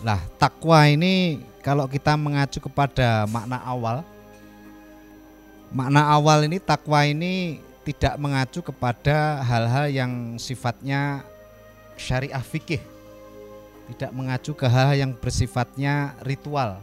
Lah, takwa ini kalau kita mengacu kepada makna awal ini takwa ini tidak mengacu kepada hal-hal yang sifatnya syariah fikih, tidak mengacu ke hal-hal yang bersifatnya ritual,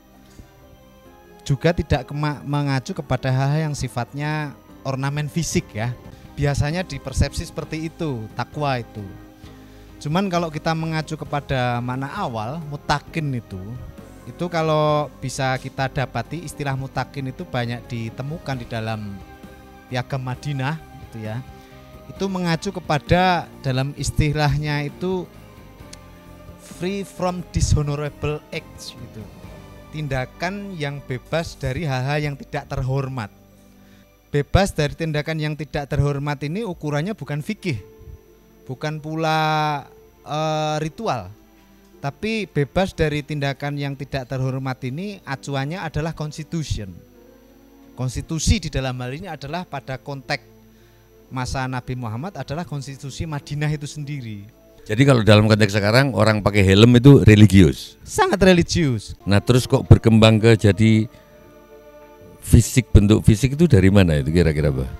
juga tidak mengacu kepada hal-hal yang sifatnya ornamen fisik ya. Biasanya dipersepsi seperti itu takwa itu. Cuman kalau kita mengacu kepada makna awal mutakin itu kalau bisa kita dapati istilah mutakin itu banyak ditemukan di dalam Piagam Madinah gitu ya. Itu mengacu kepada dalam istilahnya itu free from dishonorable acts gitu. Tindakan yang bebas dari hal-hal yang tidak terhormat. Bebas dari tindakan yang tidak terhormat ini ukurannya bukan fikih, bukan pula ritual, tapi bebas dari tindakan yang tidak terhormat ini acuannya adalah constitution. Konstitusi di dalam hal ini adalah pada konteks masa Nabi Muhammad adalah konstitusi Madinah itu sendiri. Jadi kalau dalam konteks sekarang orang pakai helm itu religius. Sangat religius. Nah terus kok berkembang ke jadi fisik, bentuk fisik itu dari mana itu kira-kira, Pak?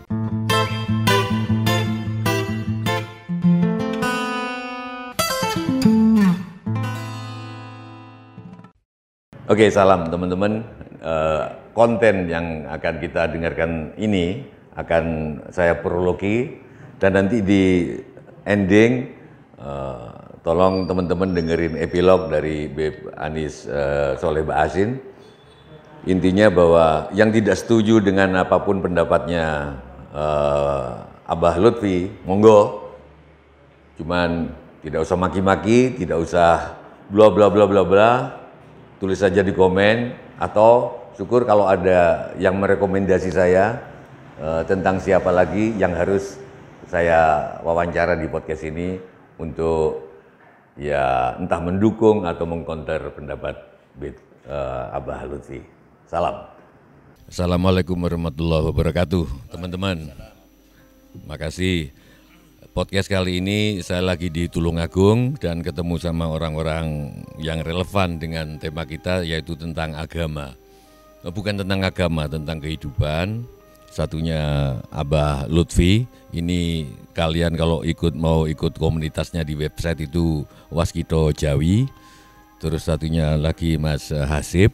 Oke, salam teman-teman. Konten yang akan kita dengarkan ini akan saya prologi dan nanti di ending tolong teman-teman dengerin epilog dari Beb Anis Soleh Ba'asin. Intinya bahwa yang tidak setuju dengan apapun pendapatnya Abah Lutfi, monggo. Cuman tidak usah maki-maki, tidak usah bla bla bla bla bla. Tulis saja di komen, atau syukur kalau ada yang merekomendasi saya tentang siapa lagi yang harus saya wawancara di podcast ini untuk ya entah mendukung atau mengkonter pendapat Abah Lutfi. Salam. Assalamualaikum warahmatullahi wabarakatuh, teman-teman. Makasih. Podcast kali ini saya lagi di Tulungagung dan ketemu sama orang-orang yang relevan dengan tema kita, yaitu tentang agama. Bukan tentang agama, tentang kehidupan. Satunya Abah Lutfi. Ini kalian kalau mau ikut komunitasnya di website itu Waskito Jawi. Terus satunya lagi Mas Hasib.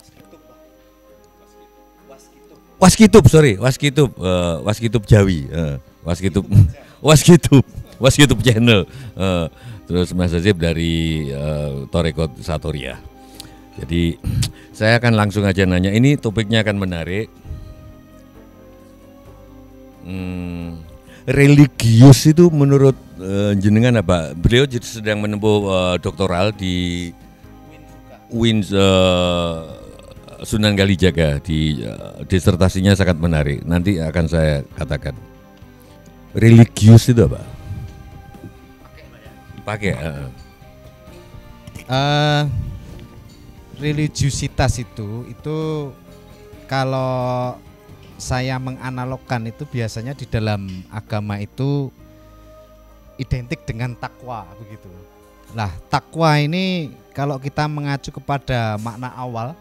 Waskitup Jawi. Waskitup channel. Terus Mas Hasib dari Torekot Satoria. Jadi saya akan langsung aja nanya. Ini topiknya akan menarik. Religius itu menurut jenengan apa? Beliau sedang menempuh doktoral di UIN Sunan Kalijaga. Di disertasinya sangat menarik. Nanti akan saya katakan. Religius itu apa? Pakai. Religiusitas itu kalau saya menganalogkan itu biasanya di dalam agama itu identik dengan takwa begitu. Lah, takwa ini kalau kita mengacu kepada makna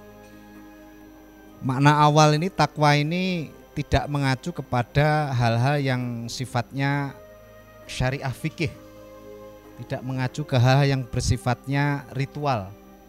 awal ini takwa ini tidak mengacu kepada hal-hal yang sifatnya syariah fikih, tidak mengacu ke hal-hal yang bersifatnya ritual,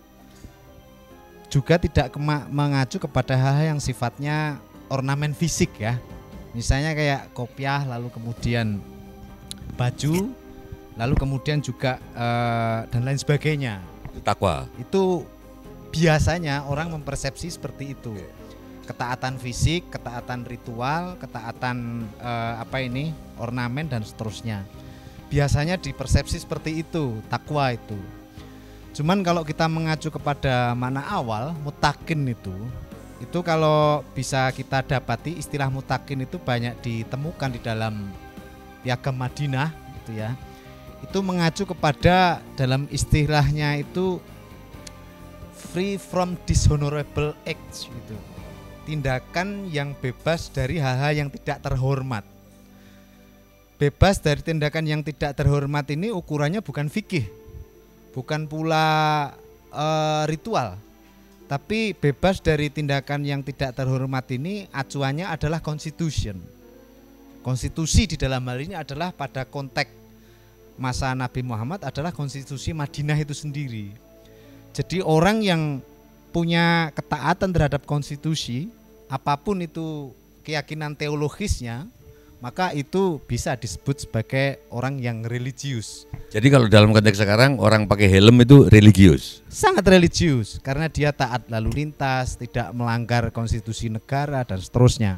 juga tidak mengacu kepada hal-hal yang sifatnya ornamen fisik ya. Misalnya kayak kopiah, lalu kemudian baju, lalu kemudian juga dan lain sebagainya. Takwa. Itu biasanya orang mempersepsi seperti itu. Ketaatan fisik, ketaatan ritual, ketaatan ornamen dan seterusnya. Biasanya dipersepsi seperti itu, takwa itu. Cuman kalau kita mengacu kepada makna awal, mutakin itu kalau bisa kita dapati istilah mutakin itu banyak ditemukan di dalam Piagam Madinah gitu ya. Itu mengacu kepada dalam istilahnya itu free from dishonorable acts gitu. Tindakan yang bebas dari hal-hal yang tidak terhormat. Bebas dari tindakan yang tidak terhormat ini ukurannya bukan fikih, bukan pula ritual, tapi bebas dari tindakan yang tidak terhormat ini. Acuannya adalah constitution. Konstitusi di dalam hal ini adalah pada konteks masa Nabi Muhammad adalah konstitusi Madinah itu sendiri. Jadi orang yang punya ketaatan terhadap konstitusi, apapun itu keyakinan teologisnya, maka itu bisa disebut sebagai orang yang religius. Jadi kalau dalam konteks sekarang orang pakai helm itu religius. Sangat religius karena dia taat lalu lintas, tidak melanggar konstitusi negara dan seterusnya.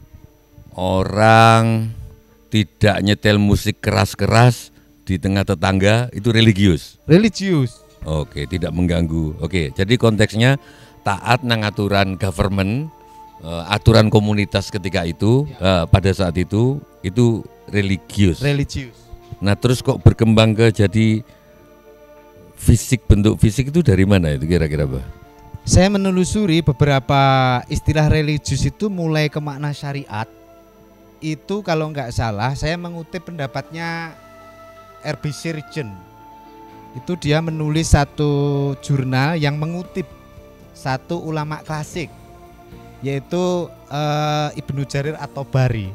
Orang tidak nyetel musik keras-keras di tengah tetangga itu religius. Religius. Oke, tidak mengganggu. Oke, jadi konteksnya taat nang aturan government, aturan komunitas ketika itu, pada saat itu religius. Religius. Nah, terus kok berkembang ke jadi fisik, bentuk fisik itu dari mana itu kira-kira, Pak? Saya menelusuri beberapa istilah religius itu mulai ke makna syariat. Itu kalau nggak salah, saya mengutip pendapatnya R.B. Sirgen. Itu dia menulis satu jurnal yang mengutip satu ulama klasik, yaitu Ibnu Jarir At-Tabari.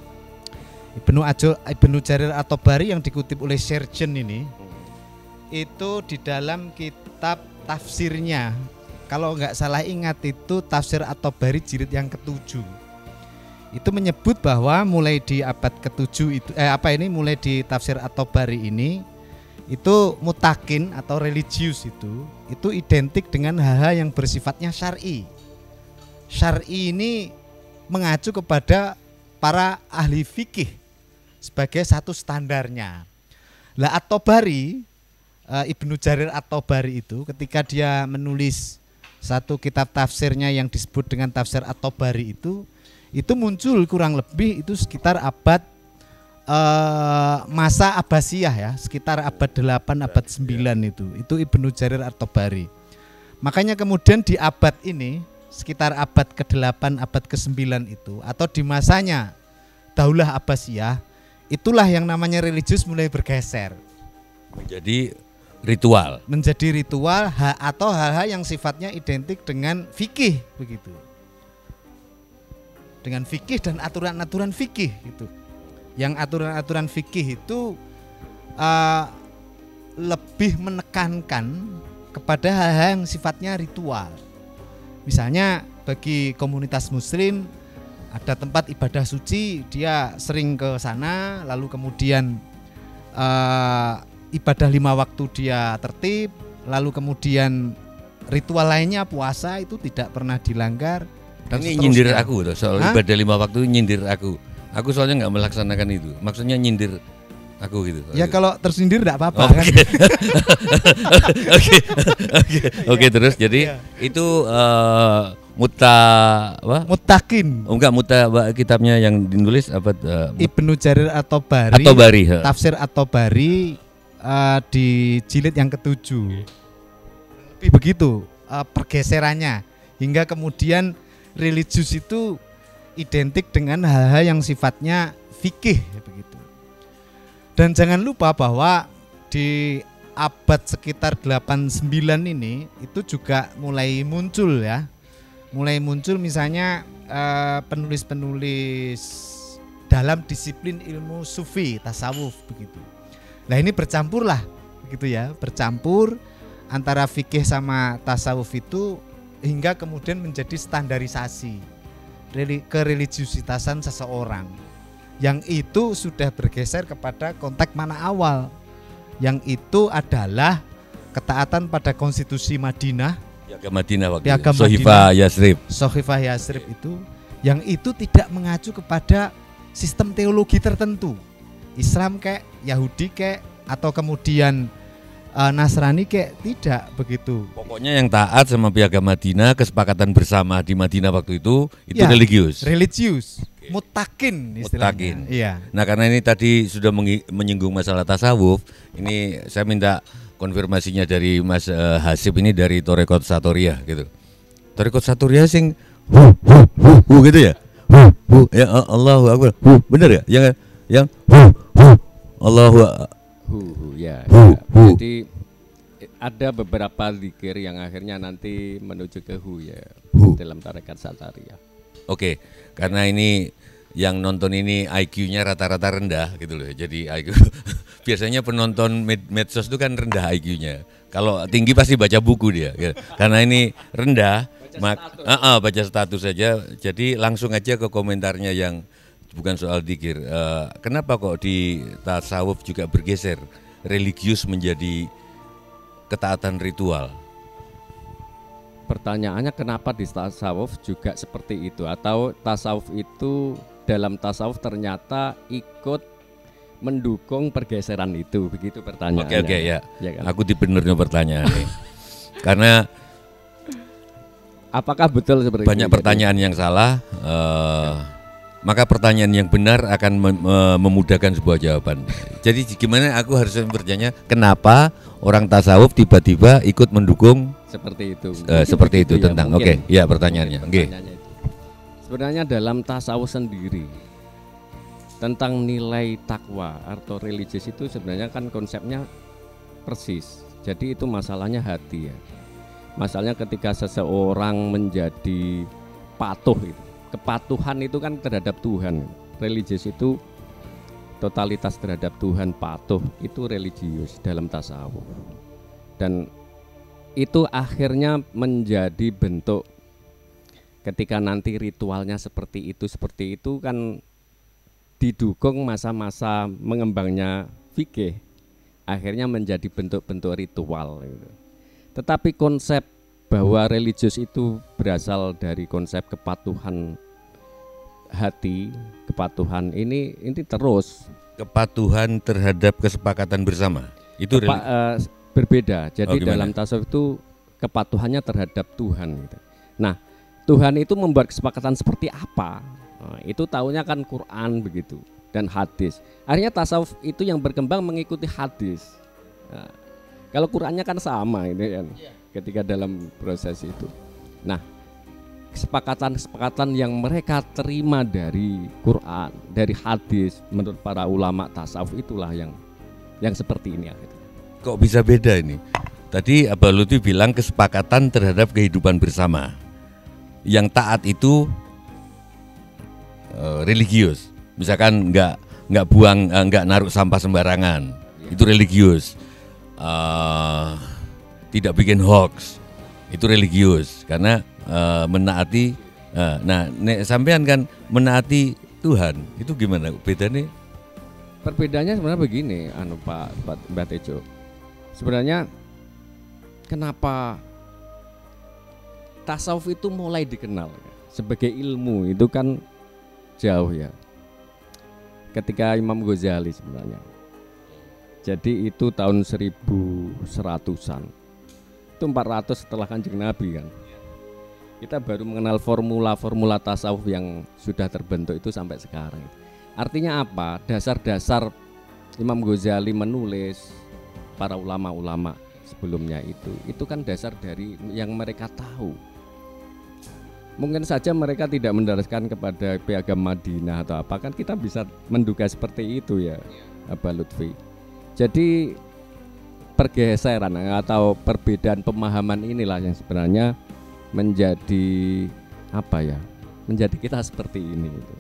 Ibnu Jarir At-Tabari yang dikutip oleh Sirgen ini, itu di dalam kitab tafsirnya, kalau nggak salah ingat itu tafsir At-Tabari jilid yang ke-7. Itu menyebut bahwa mulai di abad ke-7 itu mulai di tafsir At-Tabari ini itu mutakin atau religius itu identik dengan hal-hal yang bersifatnya syar'i. Syar'i ini mengacu kepada para ahli fikih sebagai satu standarnya. Lah At-Tabari, Ibnu Jarir At-Tabari itu ketika dia menulis satu kitab tafsirnya yang disebut dengan tafsir At-Tabari itu muncul kurang lebih itu sekitar abad masa Abbasiyah ya, sekitar abad 8 abad 9 itu Ibnu Jarir At-Tabari. Makanya kemudian di abad ini sekitar abad ke-8 abad ke-9 itu atau di masanya Daulah Abbasiyah, itulah yang namanya religius mulai bergeser menjadi ritual atau hal-hal yang sifatnya identik dengan fikih begitu. Dengan fikih dan aturan-aturan fikih itu. Yang aturan-aturan fikih itu lebih menekankan kepada hal-hal yang sifatnya ritual. Misalnya bagi komunitas muslim ada tempat ibadah suci, dia sering ke sana, lalu kemudian ibadah 5 waktu dia tertib, lalu kemudian ritual lainnya puasa itu tidak pernah dilanggar. Dan ini nyindir aku tuh, soal ibadah 5 waktu nyindir aku soalnya nggak melaksanakan itu, maksudnya nyindir aku gitu. Ya kalau tersindir tidak apa-apa kan. Oke, terus jadi itu mutakin. Enggak kitabnya yang ditulis apa? Ibnu Jarir At-Tabari. Tafsir At-Tabari di jilid yang ke-7. Lebih begitu pergeserannya hingga kemudian religius itu identik dengan hal-hal yang sifatnya fikih begitu. Dan jangan lupa bahwa di abad sekitar 89 ini itu juga mulai muncul ya. Mulai muncul misalnya penulis-penulis dalam disiplin ilmu sufi, tasawuf begitu. Nah, ini bercampur lah begitu ya, bercampur antara fikih sama tasawuf itu hingga kemudian menjadi standarisasi kereligiusitasan seseorang, yang itu sudah bergeser kepada konteks mana awal, yang itu adalah ketaatan pada konstitusi Madinah, Piagam Madinah waktu itu, Sohifah Yasrib itu, yang itu tidak mengacu kepada sistem teologi tertentu, Islam kayak Yahudi kayak atau kemudian Nasrani kayak tidak begitu. Pokoknya yang taat sama Piagam Madinah, kesepakatan bersama di Madinah waktu itu ya, religius. Okay. Mutakin istilahnya. Iya. Nah, karena ini tadi sudah menyinggung masalah tasawuf, ini saya minta konfirmasinya dari Mas Hasib ini dari Thariqat Satoriyah gitu. Thariqat Satoriyah sing gitu ya. Ya Allahu Akbar. Bener ya? Yang Allahu ya. Jadi ada beberapa zikir yang akhirnya nanti menuju ke hu ya, dalam tarekat Satariyah. Oke, karena ini yang nonton ini IQ-nya rata-rata rendah gitu loh. Jadi IQ biasanya penonton medsos itu kan rendah IQ-nya. Kalau tinggi pasti baca buku dia. Gitu. Karena ini rendah, baca status saja. Jadi langsung aja ke komentarnya yang bukan soal zikir. Kenapa kok di tasawuf juga bergeser religius menjadi ketaatan ritual? Pertanyaannya kenapa di tasawuf juga seperti itu, atau tasawuf itu dalam tasawuf ternyata ikut mendukung pergeseran itu, begitu pertanyaannya. Oke ya. Ya kan? Aku dibenernya pertanyaan nih. Karena apakah betul seperti banyak itu? Pertanyaan yang salah, maka pertanyaan yang benar akan memudahkan sebuah jawaban. Jadi gimana aku harus bertanya, kenapa orang tasawuf tiba-tiba ikut mendukung seperti itu? Seperti itu ya, tentang. mungkin. Oke, ya pertanyaannya. Oke. Sebenarnya dalam tasawuf sendiri tentang nilai takwa atau religius itu sebenarnya kan konsepnya persis. Jadi itu masalahnya hati ya. Masalahnya ketika seseorang menjadi patuh itu. Kepatuhan itu kan terhadap Tuhan. Religius itu totalitas terhadap Tuhan, patuh itu religius dalam tasawuf. Dan itu akhirnya menjadi bentuk ketika nanti ritualnya seperti itu kan didukung masa-masa mengembangnya fikih, akhirnya menjadi bentuk-bentuk ritual gitu. Tetapi konsep bahwa religius itu berasal dari konsep kepatuhan hati, kepatuhan ini terus Kepatuhan terhadap kesepakatan bersama itu berbeda. Jadi gimana? dalam tasawuf itu kepatuhannya terhadap Tuhan gitu. Nah, Tuhan itu membuat kesepakatan seperti apa? Nah, itu tahunya kan Quran begitu dan hadis. Akhirnya tasawuf itu yang berkembang mengikuti hadis. Nah, kalau Qurannya kan sama ini kan. Ketika dalam proses itu. Nah, kesepakatan yang mereka terima dari Quran, dari hadis, menurut para ulama tasawuf itulah yang seperti ini akhirnya. Kok bisa beda ini? Tadi Abah Lutfi bilang kesepakatan terhadap kehidupan bersama. Yang taat itu religius. Misalkan nggak buang, nggak naruh sampah sembarangan, itu religius. Tidak bikin hoax, itu religius. Karena menaati. Nah, sampean kan menaati Tuhan, itu gimana bedanya? Perbedaannya sebenarnya begini, Mbak Tejo. Sebenarnya kenapa tasawuf itu mulai dikenal sebagai ilmu itu kan jauh ya. Ketika Imam Ghazali sebenarnya. Jadi itu tahun 1100-an. Itu 400 setelah Kanjeng Nabi kan. Kita baru mengenal formula-formula tasawuf yang sudah terbentuk itu sampai sekarang. Artinya apa? Dasar-dasar Imam Ghazali menulis, para ulama-ulama sebelumnya itu kan dasar dari yang mereka tahu. Mungkin saja mereka tidak mendaraskan kepada piagam Madinah atau apa, kan kita bisa menduga seperti itu ya, Abah Lutfi. Jadi pergeseran atau perbedaan pemahaman inilah yang sebenarnya menjadi apa ya, menjadi kita seperti ini gitu.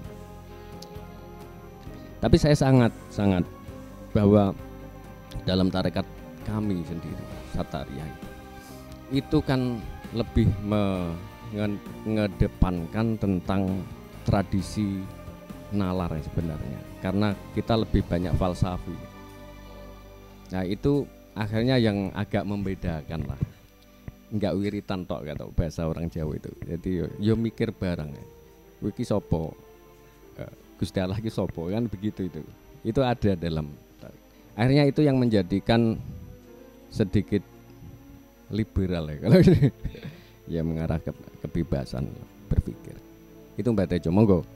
Tapi saya sangat bahwa dalam tarekat kami sendiri Satariyah itu kan lebih mengedepankan tentang tradisi nalar sebenarnya, karena kita lebih banyak falsafi. Nah itu akhirnya yang agak membedakan lah, nggak wiritan tok kata bahasa orang Jawa itu. Jadi yo mikir barang ya, wiki sopo, Gusti Allah ki sopo, kan begitu itu ada dalam. Akhirnya itu yang menjadikan sedikit liberal ya kalau ini ya, mengarah ke kebebasan berpikir. Itu Mbak Tejo, monggo.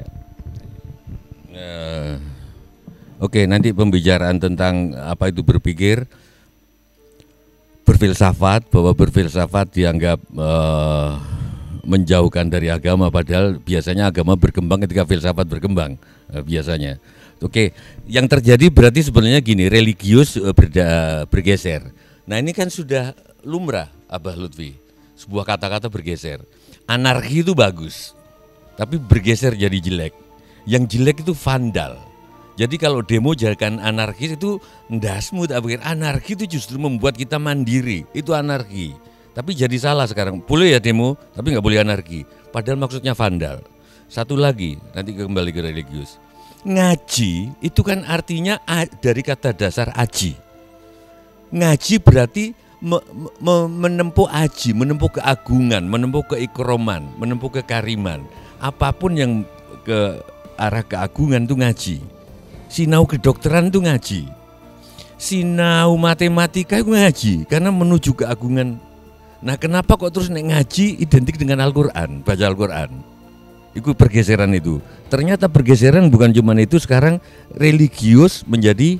Oke, nanti pembicaraan tentang apa itu berpikir, berfilsafat, bahwa berfilsafat dianggap menjauhkan dari agama, padahal biasanya agama berkembang ketika filsafat berkembang biasanya. Oke, yang terjadi berarti sebenarnya gini, religius bergeser. Nah ini kan sudah lumrah Abah Lutfi, sebuah kata-kata bergeser. Anarki itu bagus, tapi bergeser jadi jelek. Yang jelek itu vandal. Jadi kalau demo jangan anarkis itu ndasmu, tak pikir anarki itu justru membuat kita mandiri, itu anarki. Tapi jadi salah sekarang, boleh ya demo, tapi nggak boleh anarki. Padahal maksudnya vandal. Satu lagi, nanti kembali ke religius. Ngaji itu kan artinya dari kata dasar aji. Ngaji berarti menempuh aji, menempuh keagungan, menempuh keikroman, menempuh kekariman. Apapun yang ke arah keagungan itu ngaji. Sinau kedokteran itu ngaji. Sinau matematika itu ngaji karena menuju keagungan. Nah, kenapa kok terus ngaji identik dengan Al-Qur'an, baca Al-Qur'an? Itu pergeseran itu. Ternyata pergeseran bukan cuma itu, sekarang religius menjadi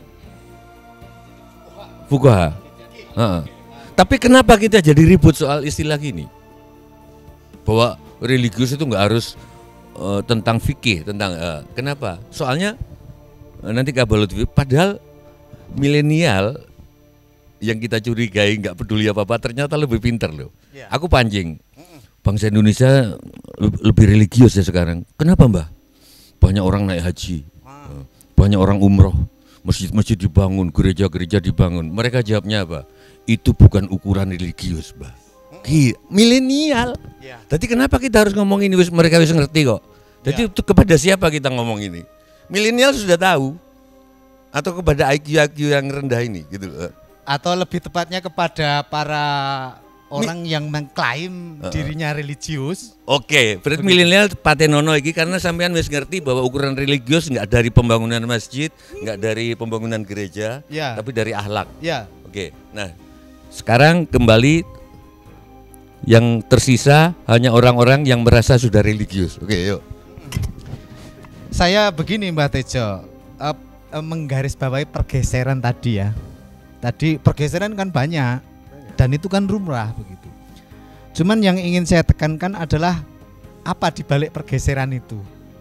fuqaha. Tapi kenapa kita jadi ribut soal istilah gini? Bahwa religius itu nggak harus tentang fikih, tentang kenapa? Soalnya nanti kabar Lutfi, padahal milenial yang kita curigai nggak peduli apa-apa ternyata lebih pinter loh. Ya. Aku pancing. Bangsa Indonesia lebih religius ya sekarang. Kenapa Mbah? Banyak orang naik haji, banyak orang umroh, masjid-masjid dibangun, gereja-gereja dibangun. Mereka jawabnya apa? Itu bukan ukuran religius, Mbah. Milenial. Jadi kenapa kita harus ngomong ini? Mereka harus ngerti kok. Jadi kepada siapa kita ngomong ini? Milenial sudah tahu. Atau kepada IQ yang rendah ini, gitu. Atau lebih tepatnya kepada para orang yang mengklaim dirinya religius. Oke, berarti milenial patenono iki karena sampean wis ngerti bahwa ukuran religius enggak dari pembangunan masjid, enggak dari pembangunan gereja, tapi dari akhlak. Ya. Oke. Nah, sekarang kembali yang tersisa hanya orang-orang yang merasa sudah religius. Oke, yuk. Saya begini Mbak Tejo, menggarisbawahi pergeseran tadi ya. Tadi pergeseran kan banyak. Dan itu kan lumrah begitu. Cuman yang ingin saya tekankan adalah apa di balik pergeseran itu,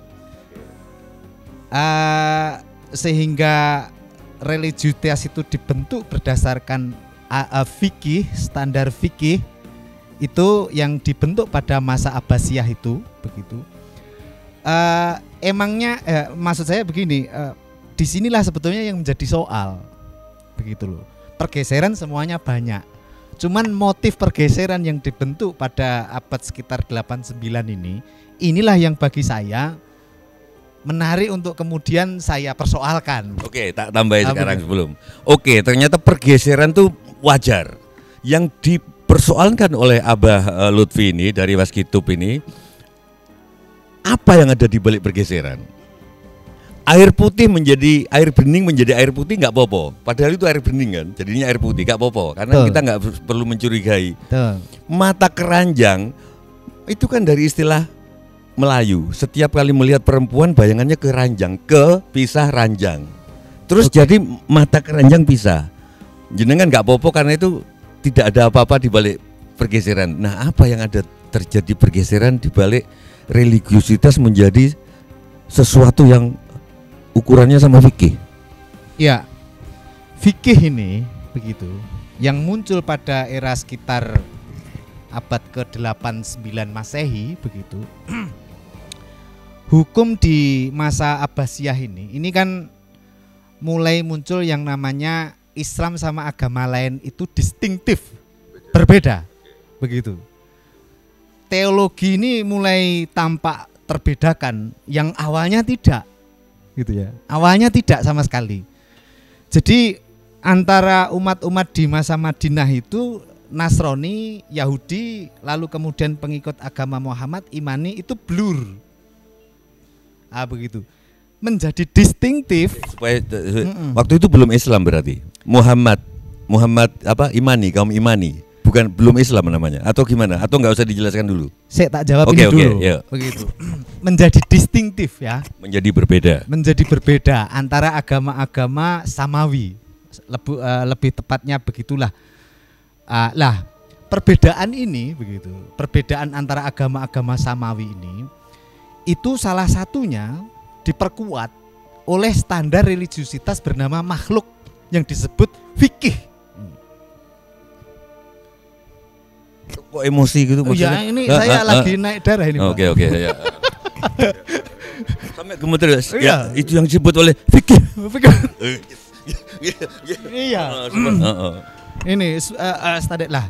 sehingga religiusitas itu dibentuk berdasarkan fikih, standar fikih itu yang dibentuk pada masa Abbasiyah itu begitu. Emangnya maksud saya begini, disinilah sebetulnya yang menjadi soal begitu loh. Pergeseran semuanya banyak. Cuman motif pergeseran yang dibentuk pada abad sekitar 89 inilah yang bagi saya menarik untuk kemudian saya persoalkan. Oke, tak tambahin sekarang sebelum. Oke, ternyata pergeseran itu wajar. Yang dipersoalkan oleh Abah Lutfi ini dari Waskitub ini, apa yang ada di balik pergeseran? Air putih menjadi air bening menjadi air putih nggak apa-apa. Padahal itu air bening kan, jadinya air putih nggak apa-apa. Karena kita nggak perlu mencurigai. Mata keranjang itu kan dari istilah Melayu. Setiap kali melihat perempuan bayangannya ke ranjang, ke pisah ranjang. Terus jadi mata keranjang pisah. Jenengan nggak apa-apa karena itu tidak ada apa-apa di balik pergeseran. Nah, apa yang ada terjadi pergeseran di balik religiusitas menjadi sesuatu yang ukurannya sama fikih? Ya, fikih ini begitu yang muncul pada era sekitar abad ke-8-9 Masehi begitu. Hukum di masa Abbasiyah ini kan mulai muncul yang namanya Islam sama agama lain itu distinktif, berbeda begitu. Teologi ini mulai tampak terbedakan yang awalnya tidak. Gitu ya. Awalnya tidak sama sekali. Jadi antara umat-umat di masa Madinah itu Nasrani, Yahudi, lalu kemudian pengikut agama Muhammad, Imani itu blur. Begitu. Menjadi distinktif supaya waktu itu belum Islam berarti. Muhammad apa? Imani, kaum Imani. Bukan belum Islam namanya atau gimana? Atau nggak usah dijelaskan dulu? Saya tak jawab ini dulu. Begitu. Menjadi distinktif ya. Menjadi berbeda. Menjadi berbeda antara agama-agama samawi. Lebih tepatnya begitulah. Lah, perbedaan ini begitu. Perbedaan antara agama-agama samawi ini itu salah satunya diperkuat oleh standar religiusitas bernama makhluk yang disebut fikih. kok emosi gitu Oh ya, maksudnya? ini saya lagi naik darah ini, Pak. Oke, ya. Sampai gemeter ya. Iya. Ya, itu yang disebut oleh fikih. Iya. Ini stadet lah.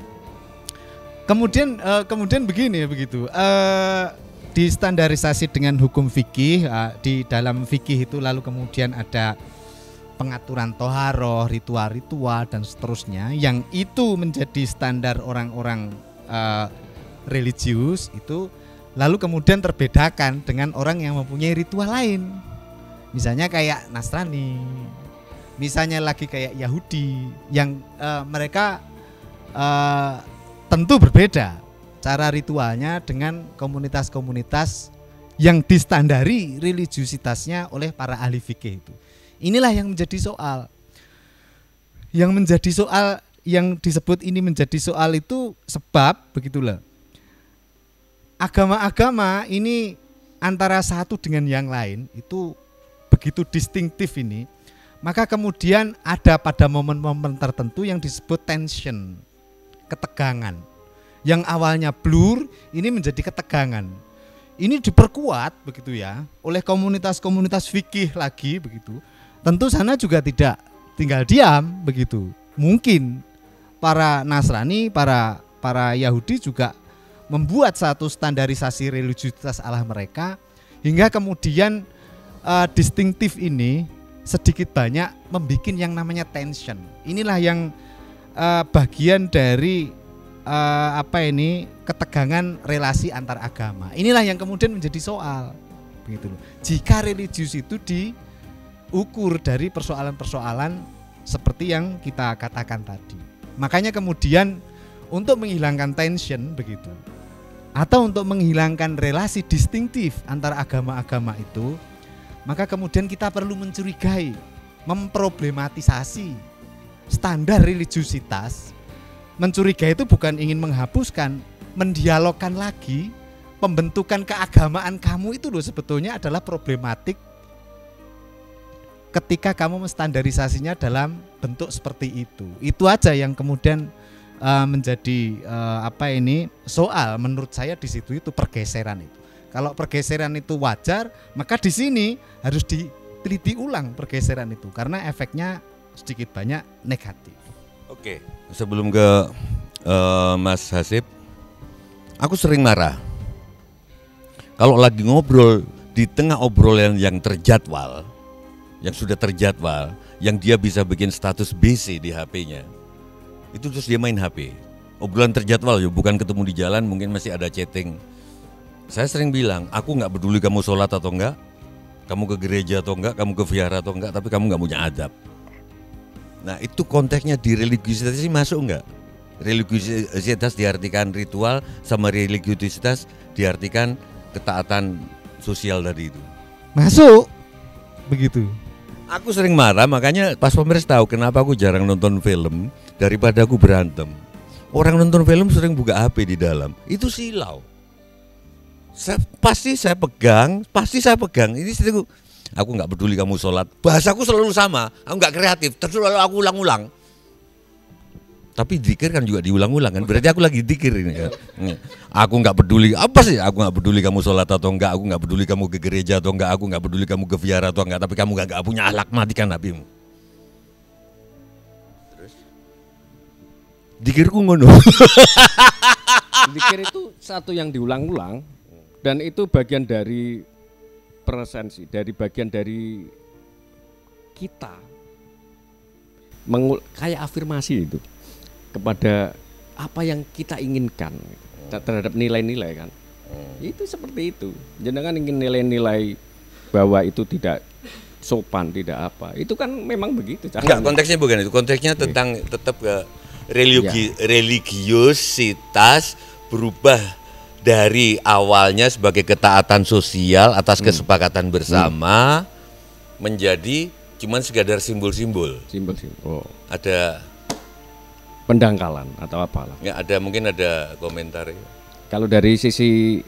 Kemudian begini ya begitu. Distandarisasi dengan hukum fikih, di dalam fikih itu lalu kemudian ada pengaturan toharoh, ritual-ritual dan seterusnya yang itu menjadi standar orang-orang religius itu, lalu kemudian terbedakan dengan orang yang mempunyai ritual lain. Misalnya kayak Nasrani, misalnya lagi kayak Yahudi yang mereka tentu berbeda cara ritualnya dengan komunitas-komunitas yang distandari religiusitasnya oleh para ahli fikih itu. Inilah yang menjadi soal. Yang menjadi soal, yang disebut ini menjadi soal itu sebab begitulah. Agama-agama ini antara satu dengan yang lain itu begitu distintif ini. Maka kemudian ada pada momen-momen tertentu yang disebut tension, ketegangan. Yang awalnya blur ini menjadi ketegangan. Ini diperkuat begitu ya oleh komunitas-komunitas fikih lagi begitu. Tentu sana juga tidak tinggal diam begitu. Mungkin para Nasrani, para Yahudi juga membuat satu standarisasi religiusitas Allah mereka hingga kemudian distintif ini sedikit banyak membuat yang namanya tension. Inilah yang bagian dari ketegangan relasi antar agama. Inilah yang kemudian menjadi soal begitu loh. Jika religius itu diukur dari persoalan-persoalan seperti yang kita katakan tadi. Makanya kemudian untuk menghilangkan tension begitu atau untuk menghilangkan relasi distintif antara agama-agama itu, maka kemudian kita perlu mencurigai, memproblematisasi standar religiusitas. Mencurigai itu bukan ingin menghapuskan, mendialogkan lagi pembentukan keagamaan kamu itu loh sebetulnya adalah problematik ketika kamu menstandarisasinya dalam bentuk seperti itu. Itu aja yang kemudian menjadi soal menurut saya di situ itu pergeseran itu. Kalau pergeseran itu wajar, maka di sini harus diteliti ulang pergeseran itu karena efeknya sedikit banyak negatif. Oke, sebelum ke Mas Hasib, aku sering marah kalau lagi ngobrol di tengah obrolan yang terjadwal, yang sudah terjadwal, yang dia bisa bikin status BC di HP-nya, itu terus dia main HP. Obrolan terjadwal ya, bukan ketemu di jalan, mungkin masih ada chatting. Saya sering bilang, aku nggak peduli kamu sholat atau enggak, kamu ke gereja atau enggak, kamu ke vihara atau enggak, tapi kamu nggak punya adab. Nah itu konteksnya di religiusitas ini masuk enggak? Religiusitas diartikan ritual sama religiusitas diartikan ketaatan sosial tadi itu. Masuk begitu. Aku sering marah, makanya pas pemirsa tahu kenapa aku jarang nonton film daripada aku berantem. Orang nonton film sering buka HP di dalam, itu silau. Pasti saya pegang. Ini sering aku nggak peduli kamu sholat. Bahasaku selalu sama, aku nggak kreatif. Terus lalu aku ulang-ulang. Tapi zikir kan juga diulang-ulang kan. Berarti aku lagi zikir ini kan. Aku nggak peduli apa sih? Aku nggak peduli kamu sholat atau enggak. Aku nggak peduli kamu ke gereja atau enggak. Aku nggak peduli kamu ke vihara atau enggak. Tapi kamu nggak punya akhlak, matikan nabimu. Terus zikirku ngono. Zikir itu satu yang diulang-ulang dan itu bagian dari presensi, dari bagian dari kita kayak afirmasi itu kepada apa yang kita inginkan terhadap nilai-nilai kan. Itu seperti itu. Jenengan ingin nilai-nilai bahwa itu tidak sopan, tidak apa. Itu kan memang begitu. Enggak, konteksnya bukan itu. Konteksnya tentang tetap ke religiusitas berubah dari awalnya sebagai ketaatan sosial atas kesepakatan bersama menjadi cuman sekadar simbol-simbol. Simbol-simbol. Ada pendangkalan atau apalah. Ya, ada mungkin ada komentar ya. Kalau dari sisi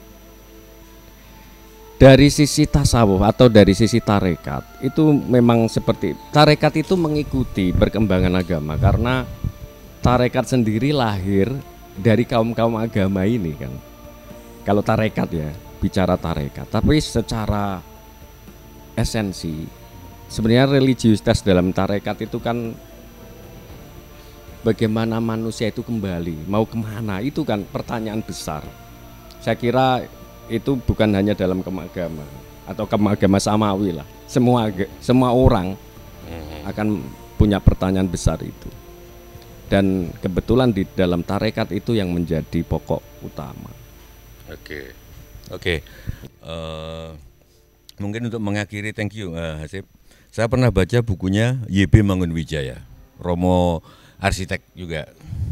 tasawuf atau dari sisi tarekat itu memang seperti tarekat itu mengikuti perkembangan agama karena tarekat sendiri lahir dari kaum-kaum agama ini kan, kalau tarekat ya, bicara tarekat, tapi secara esensi sebenarnya religiusitas dalam tarekat itu kan bagaimana manusia itu kembali, mau kemana, itu kan pertanyaan besar. Saya kira itu bukan hanya dalam agama atau agama samawi lah, semua orang akan punya pertanyaan besar itu. Dan kebetulan di dalam tarekat itu yang menjadi pokok utama. Oke. Mungkin untuk mengakhiri, thank you Hasib. Saya pernah baca bukunya YB Mangunwijaya, Romo arsitek juga.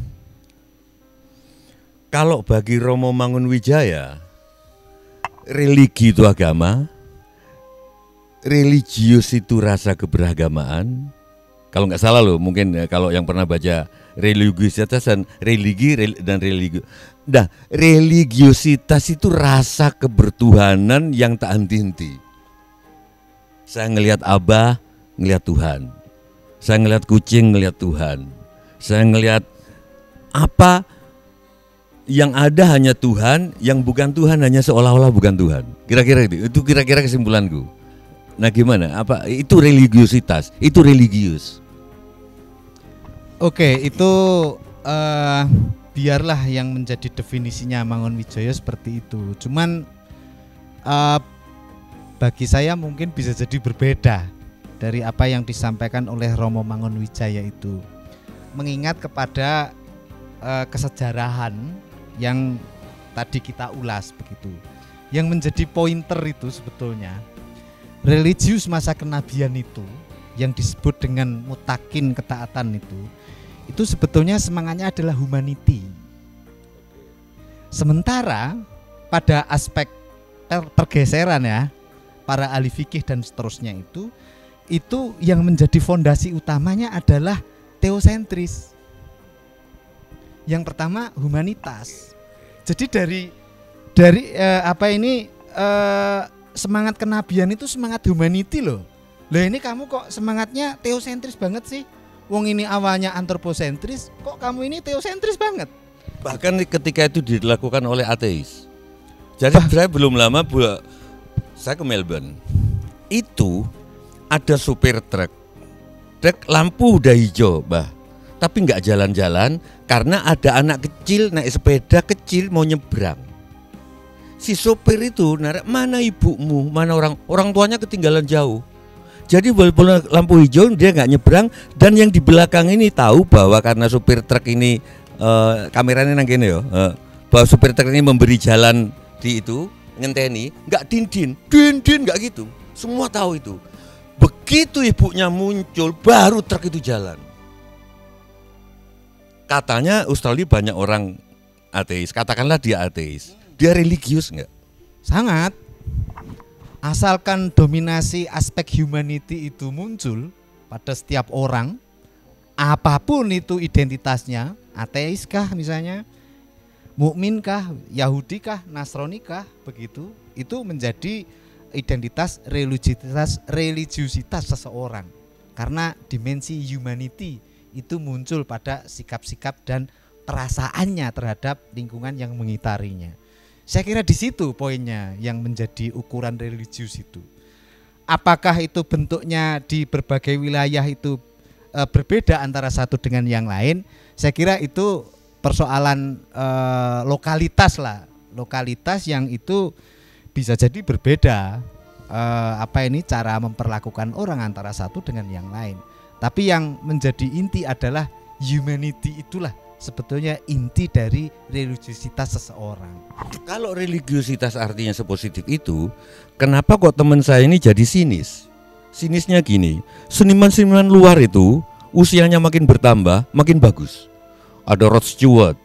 Kalau bagi Romo Mangunwijaya, religi itu agama, religius itu rasa keberagamaan. Kalau nggak salah loh, mungkin kalau yang pernah baca religiusitas dan religi dan religi. Nah, religiusitas itu rasa kebertuhanan yang tak henti-henti. Saya ngelihat Abah, ngelihat Tuhan. Saya ngelihat kucing, ngelihat Tuhan. Saya ngelihat apa yang ada hanya Tuhan, yang bukan Tuhan hanya seolah-olah bukan Tuhan. Kira-kira itu kira-kira kesimpulanku. Nah, gimana? Apa itu religiusitas? Itu religius. Oke, itu biarlah yang menjadi definisinya Mangunwijaya seperti itu. Cuman bagi saya mungkin bisa jadi berbeda dari apa yang disampaikan oleh Romo Mangunwijaya itu. Mengingat kepada kesejarahan yang tadi kita ulas begitu. Yang menjadi pointer itu sebetulnya religius masa kenabian itu yang disebut dengan mutakin ketaatan itu sebetulnya semangatnya adalah humanity. Sementara pada aspek pergeseran ya, para ahli fikih dan seterusnya itu yang menjadi fondasi utamanya adalah teosentris. Yang pertama humanitas. Jadi dari semangat kenabian itu semangat humanity loh. Lah ini kamu kok semangatnya teosentris banget sih? Wong ini awalnya antroposentris, kok kamu ini teosentris banget? Bahkan ketika itu dilakukan oleh ateis. Jadi saya belum lama saya ke Melbourne. Itu ada supir truk lampu udah hijau, Bah. Tapi nggak jalan-jalan karena ada anak kecil naik sepeda kecil mau nyebrang. Si sopir itu narik, mana ibumu, mana orang tuanya ketinggalan jauh. Jadi walaupun lampu hijau dia nggak nyebrang, dan yang di belakang ini tahu bahwa karena supir truk ini kameranya nang kene ya, bahwa supir truk ini memberi jalan di itu ngenteni, nggak din nggak gitu. Semua tahu itu. Begitu ibunya muncul baru truk itu jalan. Katanya Australia banyak orang ateis, katakanlah dia ateis. Dia religius enggak? Sangat. Asalkan dominasi aspek humanity itu muncul pada setiap orang, apapun itu identitasnya, ateiskah misalnya, mukminkah, Yahudikah, Nasronikah, begitu, itu menjadi identitas religiusitas seseorang. Karena dimensi humanity itu muncul pada sikap-sikap dan perasaannya terhadap lingkungan yang mengitarinya. Saya kira di situ poinnya yang menjadi ukuran religius itu. Apakah itu bentuknya di berbagai wilayah itu berbeda antara satu dengan yang lain? Saya kira itu persoalan lokalitas lah, lokalitas yang itu bisa jadi berbeda. Cara memperlakukan orang antara satu dengan yang lain. Tapi yang menjadi inti adalah humanity, itulah sebetulnya inti dari religiusitas seseorang. Kalau religiusitas artinya sepositif itu, kenapa kok teman saya ini jadi sinis? Sinisnya gini, seniman-seniman luar itu usianya makin bertambah, makin bagus. Ada Rod Stewart,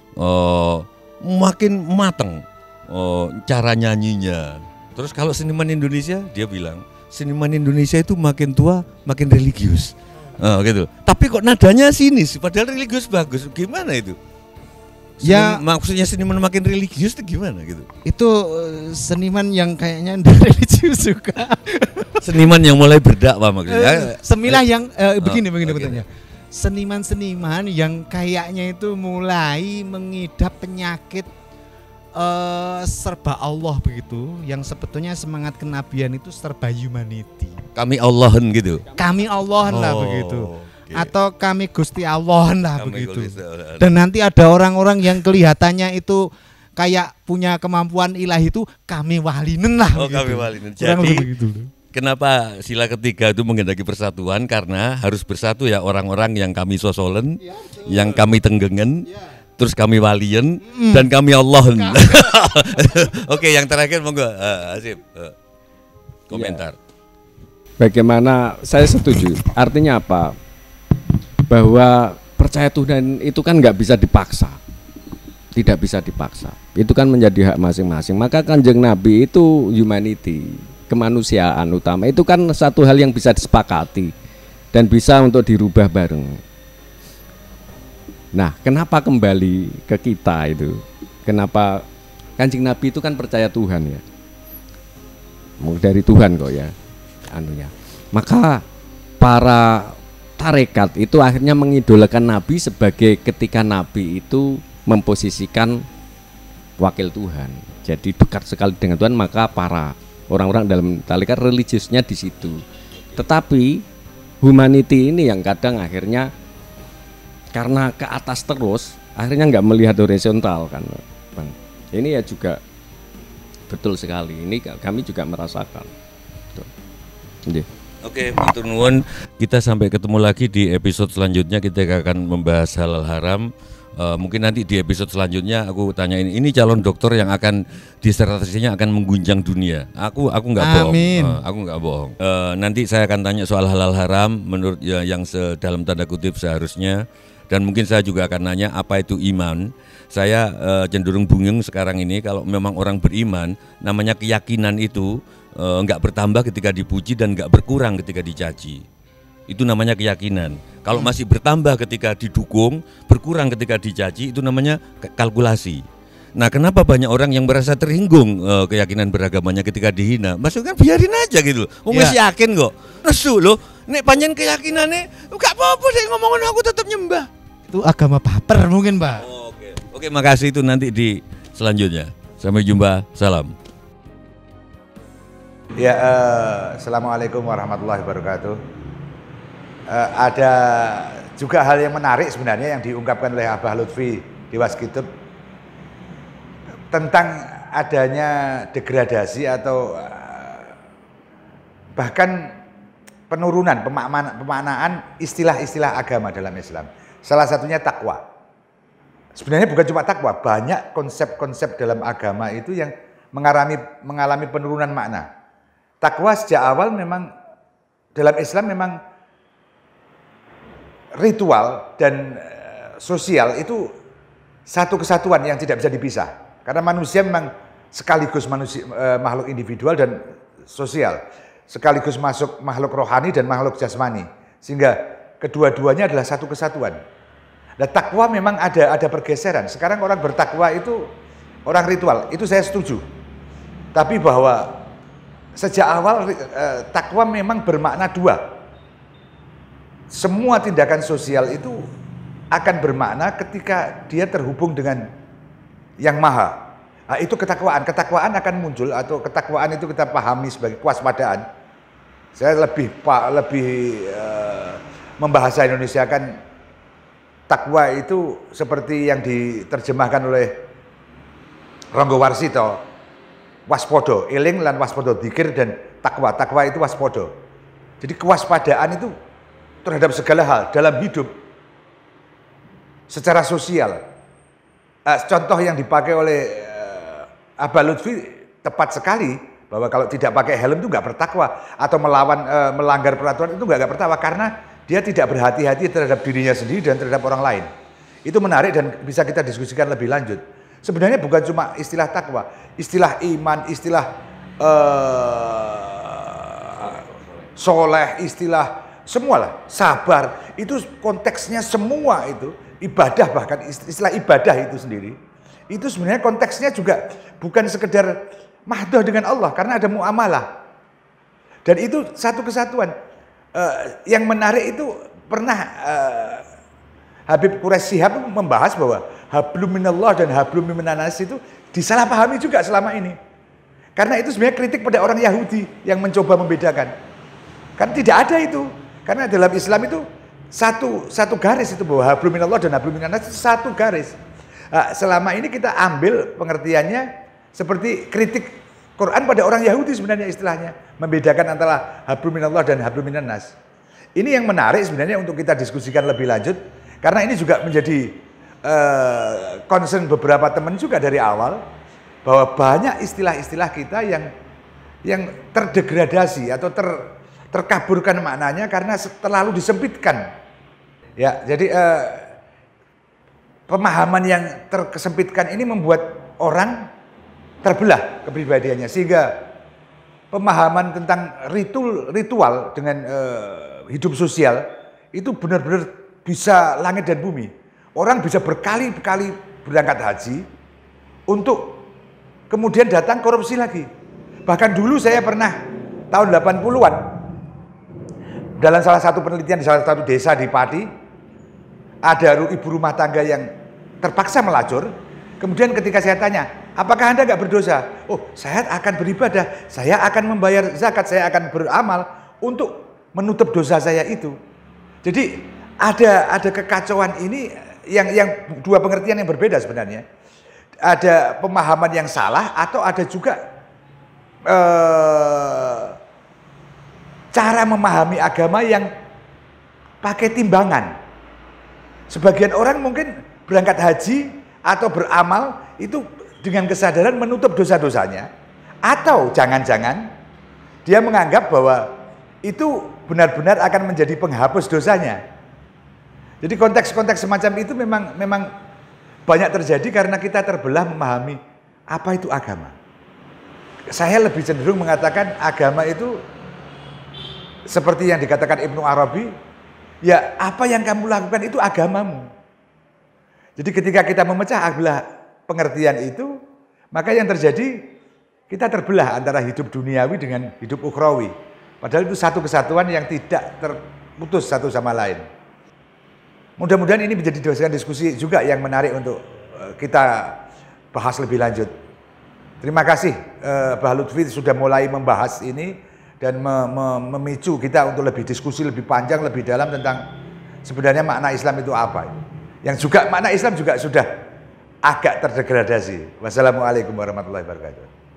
makin mateng cara nyanyinya. Terus kalau seniman Indonesia, dia bilang seniman Indonesia itu makin tua, makin religius. Gitu. Tapi kok nadanya sinis, padahal religius bagus. Gimana itu? Ya, maksudnya seniman makin religius itu gimana gitu? Itu seniman yang kayaknya ndak religius juga. Seniman yang mulai berdakwah maksudnya. Semilah yang begini betulnya. seniman-seniman yang kayaknya itu mulai mengidap penyakit serba Allah begitu, yang sebetulnya semangat kenabian itu serba humanity. Kami Allahan gitu. Kami Allahan lah begitu. Okay. Atau kami Gusti Allahan lah Kami begitu. Gusti Allahan. Dan nanti ada orang-orang yang kelihatannya itu kayak punya kemampuan ilahi itu kami walinen lah begitu. Kami walinen. Kurang Jadi lebih begitu. kenapa sila ketiga itu menghendaki persatuan? Karena harus bersatu ya orang-orang yang kami sosolen, yang kami tenggengen, terus kami walien, dan kami Allahan. Oke, yang terakhir monggo Asif komentar. Bagaimana saya setuju. Artinya apa? Bahwa percaya Tuhan itu kan nggak bisa dipaksa. Tidak bisa dipaksa. Itu kan menjadi hak masing-masing. Maka Kanjeng Nabi itu humanity, kemanusiaan utama. Itu kan satu hal yang bisa disepakati dan bisa untuk dirubah bareng. Nah, kenapa kembali ke kita itu? Kenapa Kanjeng Nabi itu kan percaya Tuhan ya? Mau dari Tuhan kok ya, anunya. Maka para tarekat itu akhirnya mengidolakan Nabi sebagai ketika Nabi itu memposisikan wakil Tuhan. Jadi dekat sekali dengan Tuhan, maka para orang-orang dalam tarekat religiusnya di situ. Tetapi humanity ini yang kadang akhirnya karena ke atas terus akhirnya nggak melihat horizontal kan Bang. Ini ya juga betul sekali, ini kami juga merasakan. Oke, matur nuwun. Kita sampai ketemu lagi di episode selanjutnya. Kita akan membahas halal haram. Mungkin nanti di episode selanjutnya aku tanyain ini calon dokter yang akan disertasinya akan mengguncang dunia. Aku nggak bohong. Aku nggak bohong. Nanti saya akan tanya soal halal haram menurut yang dalam tanda kutip seharusnya. Dan mungkin saya juga akan nanya apa itu iman. Saya cenderung bingung sekarang ini kalau memang orang beriman, namanya keyakinan itu nggak bertambah ketika dipuji dan nggak berkurang ketika dicaci. Itu namanya keyakinan. Kalau masih bertambah ketika didukung, berkurang ketika dicaci, itu namanya kalkulasi. Nah, kenapa banyak orang yang merasa terhinggung keyakinan beragamanya ketika dihina? Maksudnya kan biarin aja gitu loh. Masih yakin kok. Nesu loh, nek panjen keyakinannya gak apa-apa deh ngomongin aku tetap nyembah. Itu agama baper mungkin, Pak. Oke, makasih, itu nanti di selanjutnya. Sampai jumpa. Salam. Ya, assalamualaikum warahmatullahi wabarakatuh. Ada juga hal yang menarik sebenarnya yang diungkapkan oleh Abah Lutfi di Waskitub tentang adanya degradasi atau bahkan penurunan pemaknaan istilah-istilah agama dalam Islam. Salah satunya takwa. Sebenarnya bukan cuma takwa, banyak konsep-konsep dalam agama itu yang mengalami penurunan makna. Takwa sejak awal memang dalam Islam memang ritual dan sosial itu satu kesatuan yang tidak bisa dipisah. Karena manusia memang sekaligus makhluk individual dan sosial, sekaligus masuk makhluk rohani dan makhluk jasmani, sehingga kedua-duanya adalah satu kesatuan. Nah, takwa memang ada pergeseran. Sekarang orang bertakwa itu orang ritual, itu saya setuju. Tapi bahwa sejak awal takwa memang bermakna dua. Semua tindakan sosial itu akan bermakna ketika dia terhubung dengan yang maha. Nah, itu ketakwaan. Ketakwaan akan muncul, atau ketakwaan itu kita pahami sebagai kewaspadaan. Saya lebih membahasa Indonesia kan, takwa itu seperti yang diterjemahkan oleh Ronggo Warsito, waspodo, eling lan waspodo, dzikir dan takwa. Takwa itu waspodo. Jadi kewaspadaan itu terhadap segala hal dalam hidup secara sosial. Contoh yang dipakai oleh Abah Lutfi tepat sekali, bahwa kalau tidak pakai helm itu nggak bertakwa, atau melanggar peraturan itu nggak bertakwa, karena dia tidak berhati-hati terhadap dirinya sendiri dan terhadap orang lain. Itu menarik dan bisa kita diskusikan lebih lanjut. Sebenarnya bukan cuma istilah takwa, istilah iman, istilah soleh, istilah semualah, sabar, itu konteksnya semua itu, ibadah, bahkan istilah ibadah itu sendiri, itu sebenarnya konteksnya juga bukan sekedar mahdoh dengan Allah, karena ada muamalah. Dan itu satu kesatuan. Yang menarik itu pernah Habib Quraish Shihab membahas bahwa hablum minallah dan hablum minanas itu disalahpahami juga selama ini. Karena itu sebenarnya kritik pada orang Yahudi yang mencoba membedakan. Kan tidak ada itu. Karena dalam Islam itu satu garis itu, bahwa hablum minallah dan hablum minanas itu satu garis. Nah, selama ini kita ambil pengertiannya seperti kritik Quran pada orang Yahudi sebenarnya istilahnya, membedakan antara hablum minallah dan hablum minanas. Ini yang menarik sebenarnya untuk kita diskusikan lebih lanjut, karena ini juga menjadi concern beberapa teman juga dari awal, bahwa banyak istilah-istilah kita yang terdegradasi atau terkaburkan maknanya karena terlalu disempitkan. Ya, jadi pemahaman yang tersempitkan ini membuat orang terbelah kepribadiannya, sehingga pemahaman tentang ritual dengan hidup sosial itu benar-benar bisa langit dan bumi. Orang bisa berkali-kali berangkat haji untuk kemudian datang korupsi lagi. Bahkan dulu saya pernah tahun 80-an dalam salah satu penelitian di salah satu desa di Pati, ada ibu rumah tangga yang terpaksa melacur. Kemudian ketika saya tanya, apakah Anda nggak berdosa? Oh, saya akan beribadah, saya akan membayar zakat, saya akan beramal untuk menutup dosa saya itu. Jadi ada kekacauan ini yang dua pengertian yang berbeda sebenarnya. Ada pemahaman yang salah atau ada juga cara memahami agama yang pakai timbangan. Sebagian orang mungkin berangkat haji atau beramal itu dengan kesadaran menutup dosa-dosanya, atau jangan-jangan dia menganggap bahwa itu benar-benar akan menjadi penghapus dosanya. Jadi konteks-konteks semacam itu memang banyak terjadi karena kita terbelah memahami apa itu agama. Saya lebih cenderung mengatakan agama itu seperti yang dikatakan Ibnu Arabi, ya apa yang kamu lakukan itu agamamu. Jadi ketika kita memecah belah pengertian itu, maka yang terjadi kita terbelah antara hidup duniawi dengan hidup ukhrawi. Padahal itu satu kesatuan yang tidak terputus satu sama lain. Mudah-mudahan ini menjadi diskusi juga yang menarik untuk kita bahas lebih lanjut. Terima kasih Bah Lutfi sudah mulai membahas ini dan memicu kita untuk lebih diskusi lebih panjang, lebih dalam tentang sebenarnya makna Islam itu apa. Yang juga makna Islam juga sudah agak terdegradasi. Wassalamualaikum warahmatullahi wabarakatuh.